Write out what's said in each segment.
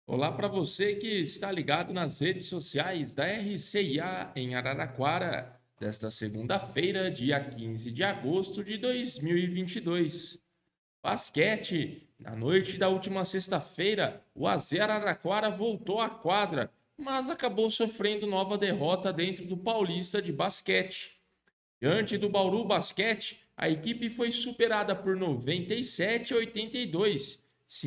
Olá para você que está ligado nas redes sociais da RCIA em Araraquara, desta segunda-feira, dia 15 de agosto de 2022. Basquete. Na noite da última sexta-feira, o AZ Araraquara voltou à quadra, mas acabou sofrendo nova derrota dentro do Paulista de basquete. Diante do Bauru Basquete, a equipe foi superada por 97 a 82,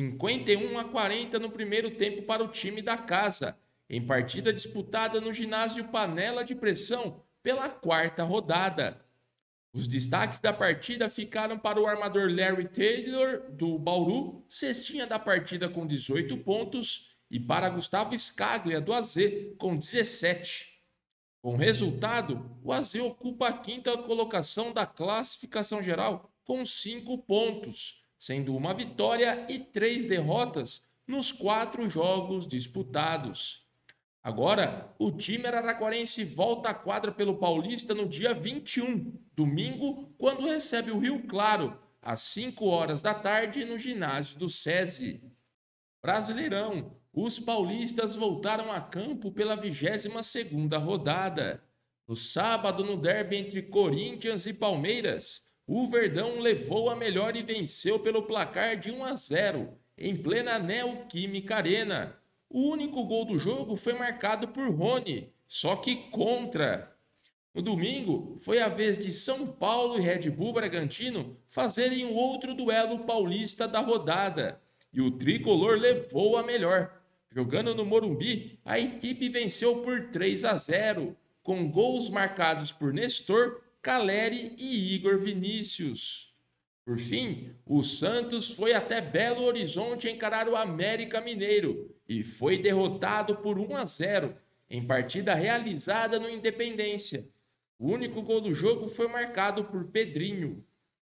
51 a 40 no primeiro tempo para o time da casa, em partida disputada no ginásio Panela de Pressão pela quarta rodada. Os destaques da partida ficaram para o armador Larry Taylor, do Bauru, cestinha da partida com 18 pontos, e para Gustavo Scaglia, do AZ, com 17. Com o resultado, o AZ ocupa a quinta colocação da classificação geral com 5 pontos, sendo uma vitória e 3 derrotas nos 4 jogos disputados. Agora, o time araraquarense volta à quadra pelo Paulista no dia 21, domingo, quando recebe o Rio Claro, às 5 horas da tarde, no ginásio do SESI. Brasileirão, os paulistas voltaram a campo pela 22ª rodada. No sábado, no derby entre Corinthians e Palmeiras, o Verdão levou a melhor e venceu pelo placar de 1-0, em plena Neoquímica Arena. O único gol do jogo foi marcado por Rony, só que contra. No domingo, foi a vez de São Paulo e Red Bull Bragantino fazerem o outro duelo paulista da rodada, e o tricolor levou a melhor. Jogando no Morumbi, a equipe venceu por 3-0, com gols marcados por Nestor, Caleri e Igor Vinícius. Por fim, o Santos foi até Belo Horizonte encarar o América Mineiro e foi derrotado por 1-0 em partida realizada no Independência. O único gol do jogo foi marcado por Pedrinho.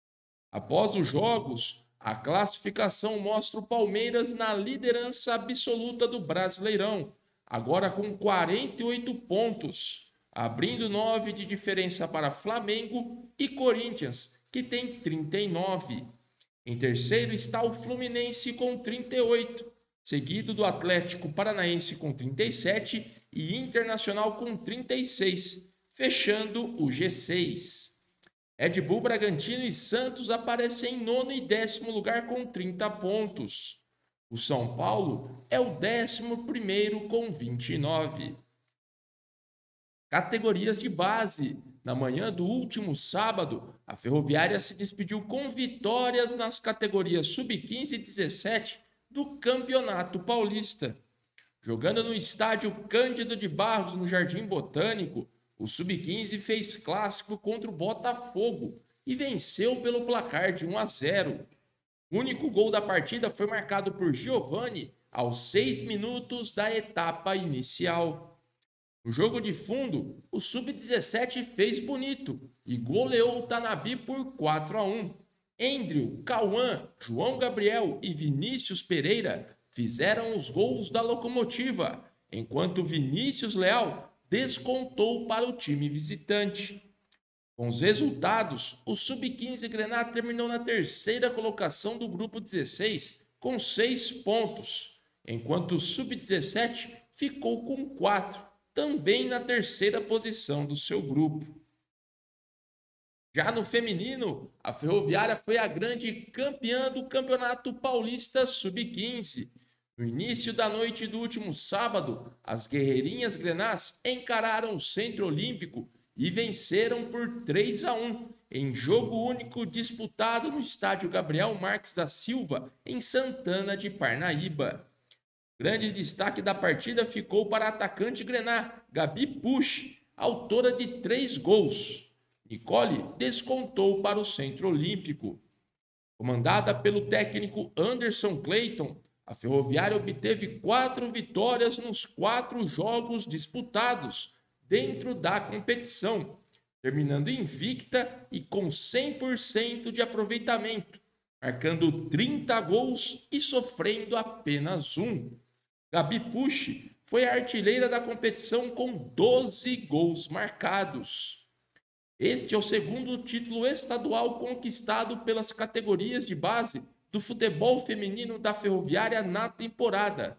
Após os jogos, a classificação mostra o Palmeiras na liderança absoluta do Brasileirão, agora com 48 pontos, abrindo 9 de diferença para Flamengo e Corinthians, que tem 39. Em terceiro está o Fluminense com 38, seguido do Atlético Paranaense com 37 e Internacional com 36, fechando o G6. Red Bull Bragantino e Santos aparecem em nono e 10º lugar com 30 pontos. O São Paulo é o 11º com 29. Categorias de base. Na manhã do último sábado, a Ferroviária se despediu com vitórias nas categorias sub-15 e 17 do Campeonato Paulista. Jogando no estádio Cândido de Barros, no Jardim Botânico, o Sub-15 fez clássico contra o Botafogo e venceu pelo placar de 1-0. O único gol da partida foi marcado por Giovani aos 6 minutos da etapa inicial. No jogo de fundo, o Sub-17 fez bonito e goleou o Tanabi por 4-1. Andrew, Cauã, João Gabriel e Vinícius Pereira fizeram os gols da locomotiva, enquanto Vinícius Leal descontou para o time visitante. Com os resultados, o Sub-15 Grená terminou na terceira colocação do grupo 16, com 6 pontos, enquanto o Sub-17 ficou com 4, também na terceira posição do seu grupo. Já no feminino, a Ferroviária foi a grande campeã do Campeonato Paulista Sub-15. No início da noite do último sábado, as guerreirinhas grenás encararam o Centro Olímpico e venceram por 3-1, em jogo único disputado no estádio Gabriel Marques da Silva, em Santana de Parnaíba. Grande destaque da partida ficou para a atacante grená, Gabi Pusch, autora de 3 gols. Nicole descontou para o Centro Olímpico. Comandada pelo técnico Anderson Clayton, a Ferroviária obteve 4 vitórias nos 4 jogos disputados dentro da competição, terminando invicta e com 100% de aproveitamento, marcando 30 gols e sofrendo apenas 1. Gabi Pusch foi a artilheira da competição com 12 gols marcados. Este é o segundo título estadual conquistado pelas categorias de base do futebol feminino da Ferroviária na temporada.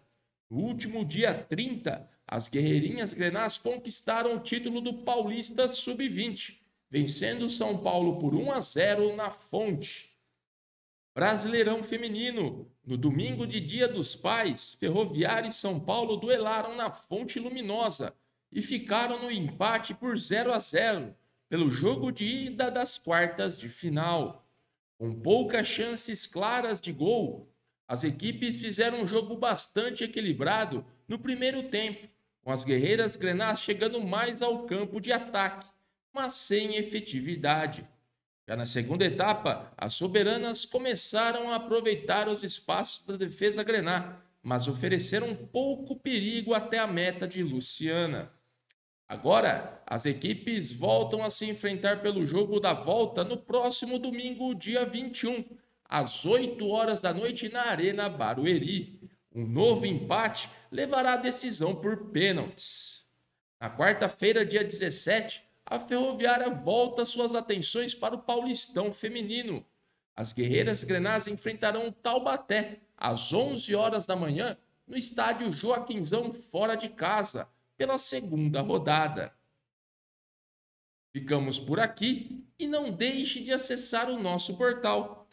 No último dia 30, as Guerreirinhas Grenás conquistaram o título do Paulista Sub-20, vencendo o São Paulo por 1-0 na Fonte. Brasileirão Feminino. No domingo de Dia dos Pais, Ferroviária e São Paulo duelaram na Fonte Luminosa e ficaram no empate por 0-0 pelo jogo de ida das quartas de final. Com poucas chances claras de gol, as equipes fizeram um jogo bastante equilibrado no primeiro tempo, com as Guerreiras Grenás chegando mais ao campo de ataque, mas sem efetividade. Já na segunda etapa, as soberanas começaram a aproveitar os espaços da defesa grená, mas ofereceram pouco perigo até a meta de Luciana. Agora, as equipes voltam a se enfrentar pelo jogo da volta no próximo domingo, dia 21, às 8 horas da noite na Arena Barueri. Um novo empate levará a decisão por pênaltis. Na quarta-feira, dia 17, a Ferroviária volta suas atenções para o Paulistão Feminino. As Guerreiras Grenás enfrentarão o Taubaté às 11 horas da manhã no estádio Joaquinzão, fora de casa, pela segunda rodada. Ficamos por aqui e não deixe de acessar o nosso portal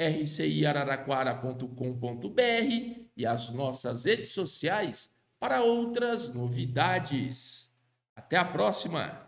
rciararaquara.com.br e as nossas redes sociais para outras novidades. Até a próxima!